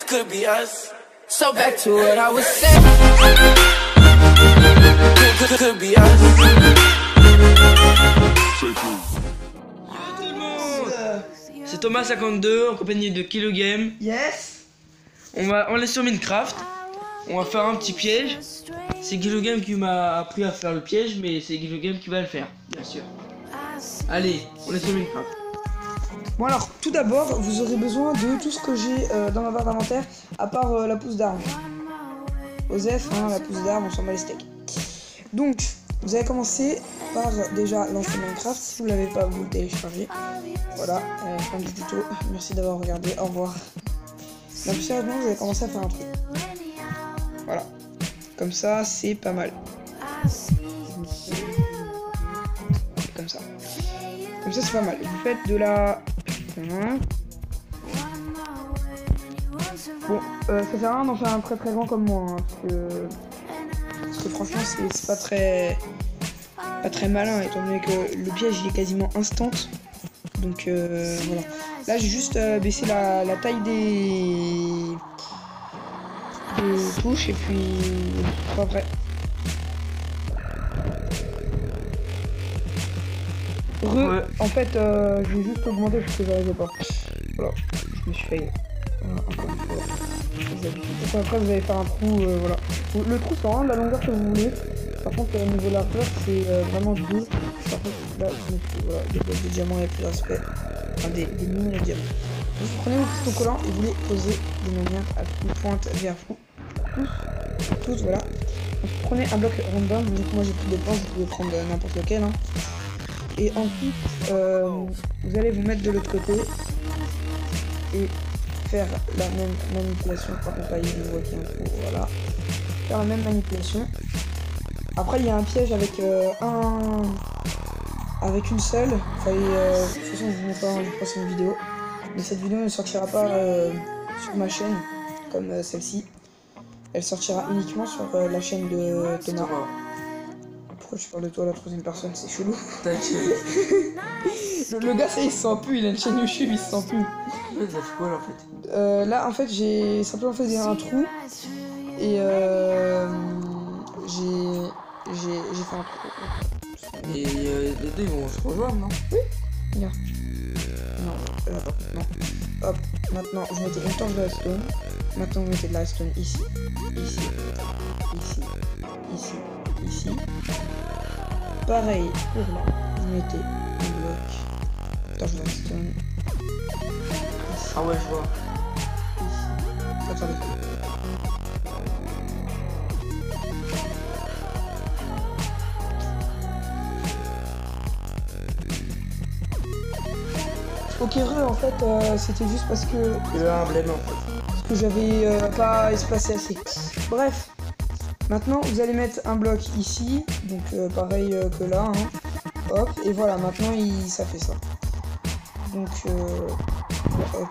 could be us. So back to what I was saying. Could be us. C'est Thomas52 en compagnie de Kilo Game. Yes. On est sur Minecraft. On va faire un petit piège. C'est Kilo Game qui m'a appris à faire le piège, mais c'est Kilo Game qui va le faire, bien sûr. Allez, on est sur Minecraft. Bon alors, tout d'abord, vous aurez besoin de tout ce que j'ai dans ma barre d'inventaire, à part la pousse d'arbre. Osef, hein, la pousse d'arbre, on s'en bat les steaks. Donc, vous allez commencer par déjà lancer Minecraft. Si vous ne l'avez pas, vous le téléchargez. Voilà, fin du tuto. Merci d'avoir regardé, au revoir. Donc sérieusement, vous allez commencer à faire un trou. Voilà, comme ça, c'est pas mal. Comme ça. Comme ça, c'est pas mal. Vous faites de la... Bon, ça sert à rien d'en faire un très très grand comme moi, hein, parce que franchement, c'est pas très malin, étant donné que le piège il est quasiment instant. Donc voilà. Là, j'ai juste baissé la taille des touches et puis pas prêt. Ouais. En fait, j'ai juste augmenté parce que j'arrivais pas. Voilà, je me suis failli. Voilà, encore une fois. Donc après, vous allez faire un trou, voilà. Le trou, c'est vraiment de la longueur que vous voulez. Par contre, au niveau de la fleur, c'est vraiment 2. Par contre, là, voilà, des diamants, il y a plus d'aspect. Enfin, des mini diamants. Vous prenez vos pistons collants et vous les posez de manière à ce qu'ils pointent vers vous. Tous, voilà. Donc, prenez un bloc random. Donc, moi, j'ai pris des plans, vous pouvez prendre n'importe lequel. Hein. Et ensuite, vous allez vous mettre de l'autre côté et faire la même manipulation. Par contre, là, je vois qu'il y a un trou, voilà. Faire la même manipulation. Après, il y a un piège avec avec une seule. Enfin, de toute façon, je vous montre pas, je passe une vidéo. Mais cette vidéo ne sortira pas sur ma chaîne comme celle-ci. Elle sortira uniquement sur la chaîne de Thomas. Pourquoi je parle de toi à la troisième personne, c'est chelou. T'inquiète. Le gars, ça il se sent plus, il a une chaîne YouTube, il se sent plus. Ça fait quoi là en fait? Là en fait j'ai simplement fait un trou et j'ai fait un trou. Et les deux ils vont se rejoindre, non? Oui. Regarde. Non. Hop, maintenant je mettais une torche de la stone. Maintenant vous mettez de la stone ici. Ici. Pareil pour là, vous mettez un bloc, torche de la stone. Ici. Ah ouais, je vois. Ici. Attendez. Ok, en fait, c'était juste parce que... Le emblème en fait. Parce que j'avais pas espacé assez. Bref. Maintenant, vous allez mettre un bloc ici, donc pareil que là, hein. Hop, et voilà, maintenant ça fait ça. Donc, hop,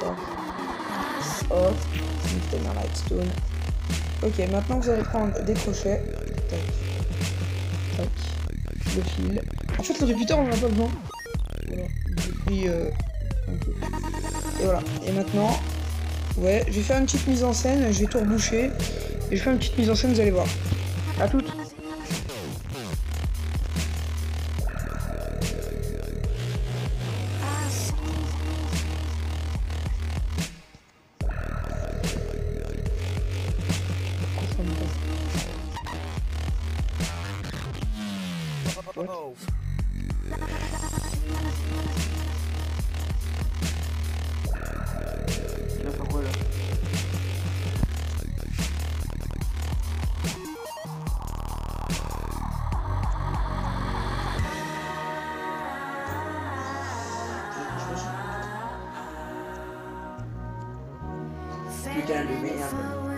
mettez un lightstone. Ok, maintenant vous allez prendre des crochets. Tac. Le fil. En fait, le repeater, on en a pas besoin. Voilà, j'ai pris... okay. Et voilà, et maintenant, ouais, je vais faire une petite mise en scène, je vais tout reboucher. Et je fais une petite mise en scène, vous allez voir. À toutes. Putain de merde.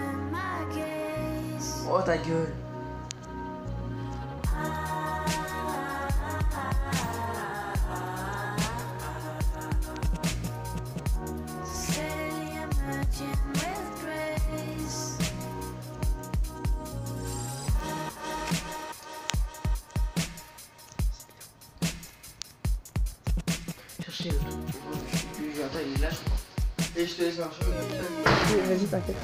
Oh ta gueule. Cherchez le truc. Il est là, je crois. Et je te laisse marcher. Vas-y, t'inquiète.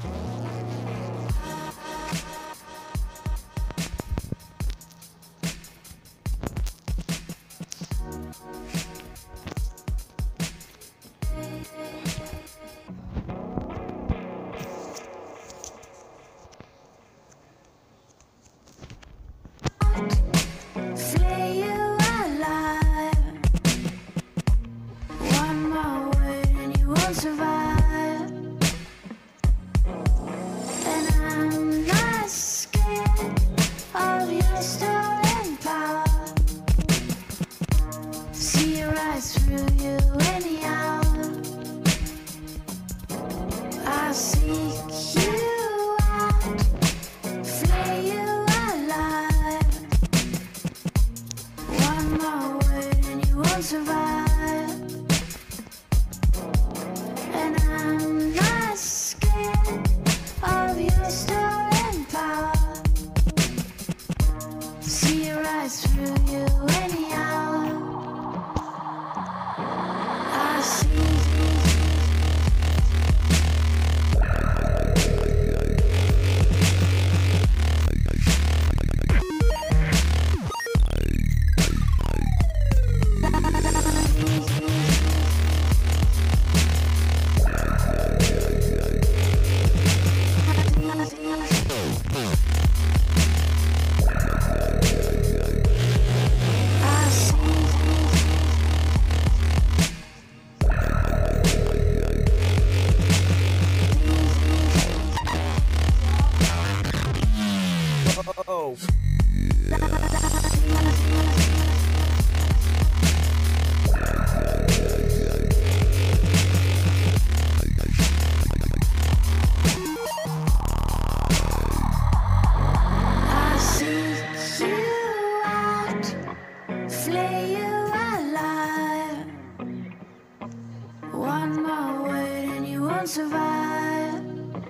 Survive,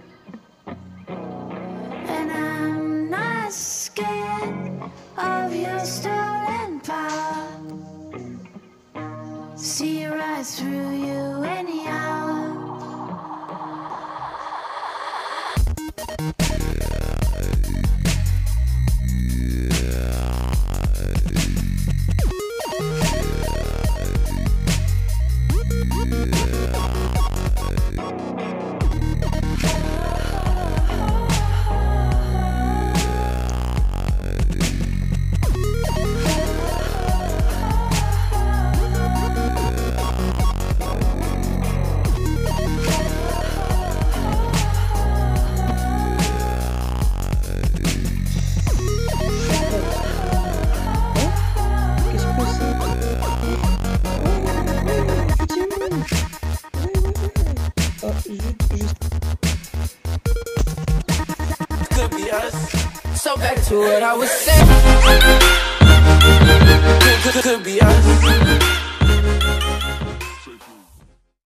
and I'm not scared of your stolen power. See right through you anyhow. Could be us. So back to what I was saying. Could be us.